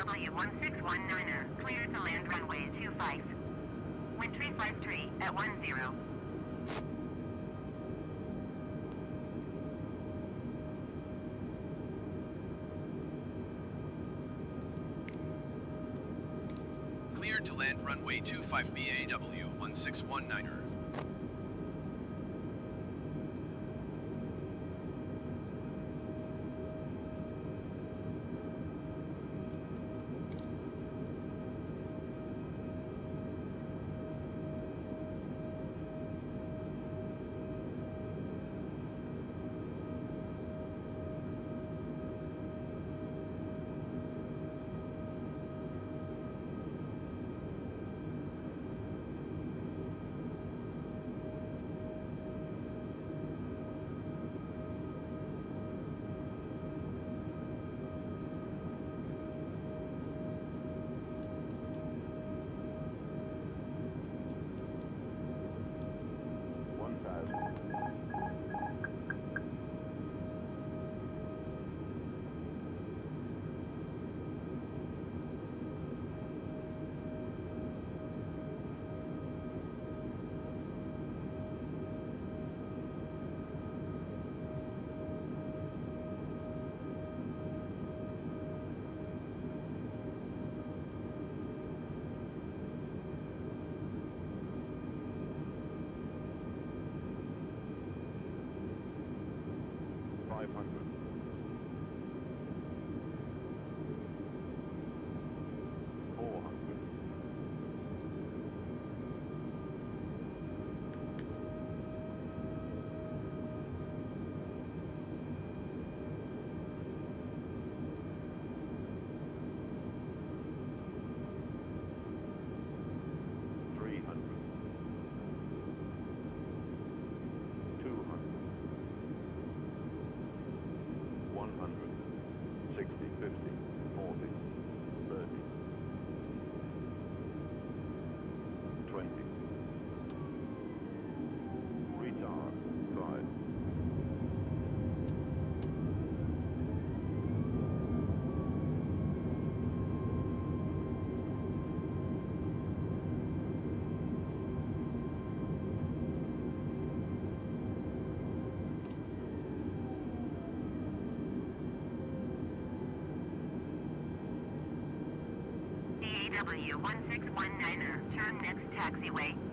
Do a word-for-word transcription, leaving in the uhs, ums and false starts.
W one six one niner, clear to land runway two five. Wind three five three at one zero. Clear to land runway two five B A W one six one niner. five hundred. four hundred. three hundred. two hundred. one hundred, sixty, fifty, forty, thirty, twenty, retard, five. W one six one niner, turn next taxiway.